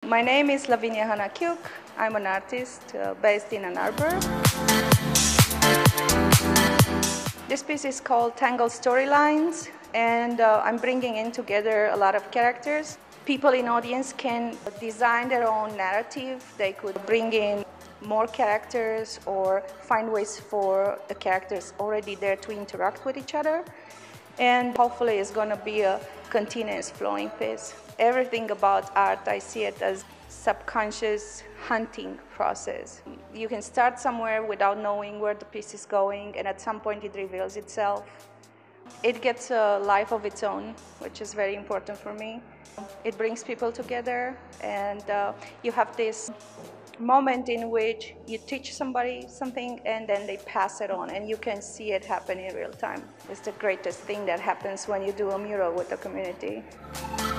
My name is Lavinia Hanachiuc. I'm an artist based in Arbor. This piece is called Tangled Storylines, and I'm bringing in together a lot of characters. People in audience can design their own narrative. They could bring in more characters or find ways for the characters already there to interact with each other. And hopefully it's going to be a continuous flowing piece. Everything about art, I see it as subconscious hunting process. You can start somewhere without knowing where the piece is going, and at some point it reveals itself. It gets a life of its own, which is very important for me. It brings people together, and you have this moment in which you teach somebody something and then they pass it on, and you can see it happen in real time. It's the greatest thing that happens when you do a mural with the community.